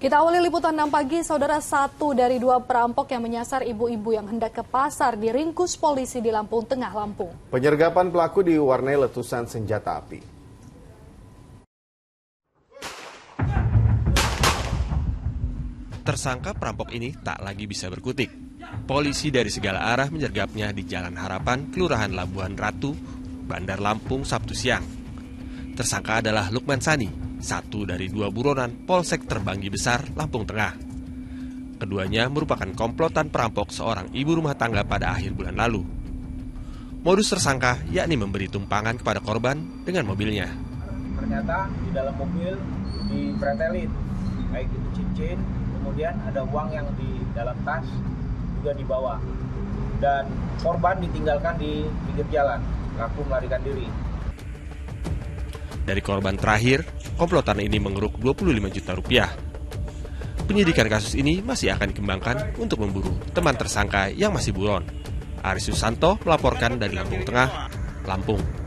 Kita awali liputan 6 pagi, saudara. Satu dari dua perampok yang menyasar ibu-ibu yang hendak ke pasar diringkus polisi di Lampung Tengah, Lampung. Penyergapan pelaku diwarnai letusan senjata api. Tersangka perampok ini tak lagi bisa berkutik. Polisi dari segala arah menyergapnya di Jalan Harapan, Kelurahan Labuhan Ratu, Bandar Lampung, Sabtu siang. Tersangka adalah Lukman Sani, satu dari dua buronan Polsek Terbanggi Besar, Lampung Tengah. Keduanya merupakan komplotan perampok seorang ibu rumah tangga pada akhir bulan lalu. Modus tersangka yakni memberi tumpangan kepada korban dengan mobilnya. Ternyata di dalam mobil dipretelin, baik itu cincin, kemudian ada uang yang di dalam tas juga dibawa. Dan korban ditinggalkan di pinggir jalan, pelaku melarikan diri. Dari korban terakhir, komplotan ini mengeruk 25 juta rupiah. Penyidikan kasus ini masih akan dikembangkan untuk memburu teman tersangka yang masih buron. Aris Susanto melaporkan dari Lampung Tengah, Lampung.